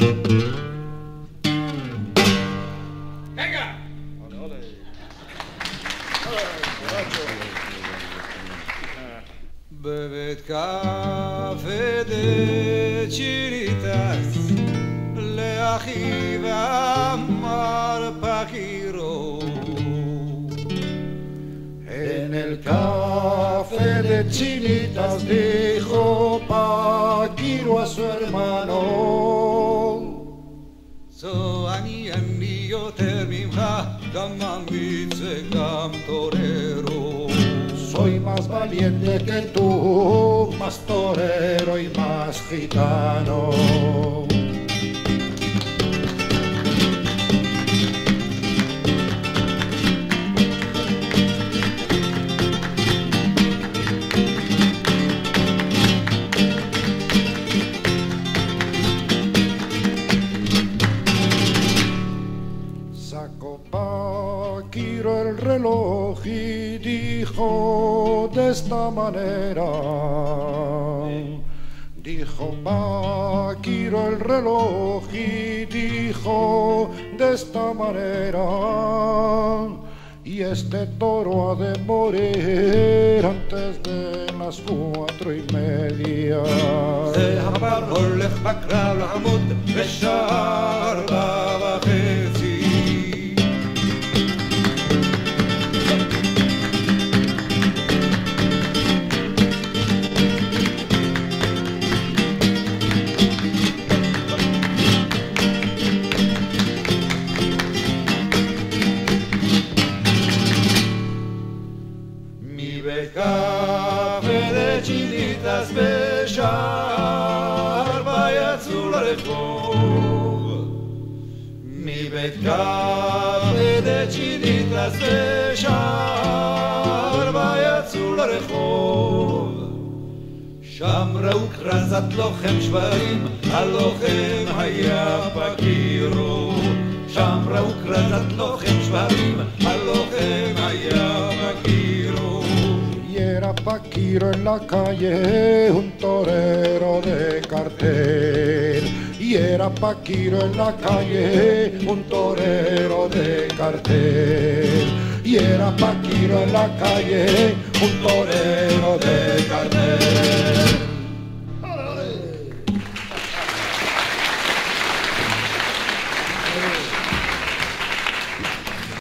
Venga. בבית קפה דצ'יניטס לאחיו אמר פקירו En el café de Chinitas dijo Paquiro a su hermano: זו אני יותר ממך, גם אמיץ וגם torero. soy más valiente que tú, más torero y más gitano. Sacó Paquiro el reloj y dijo de esta manera. Dijo Paquiro el reloj y dijo de esta manera: y este toro ha de morir antes de las 4:30. זה הבר הולך בקרב לעמוד בשעה 4:30. מבית קפה דצ'יניטס בשעה 4 יצאו לרחוב. מבית קפה דצ'יניטס בשעה 4 יצאו לרחוב. שם ראו כרזת לוחם שברים, הלוחם היה פקירו. שם ראו כרזת לוחם שברים, הלוחם היה פקירו. Y era Paquiro en la calle, un torero de cartel. Y era Paquiro en la calle, un torero de cartel. Y era Paquiro en la calle, un torero de cartel.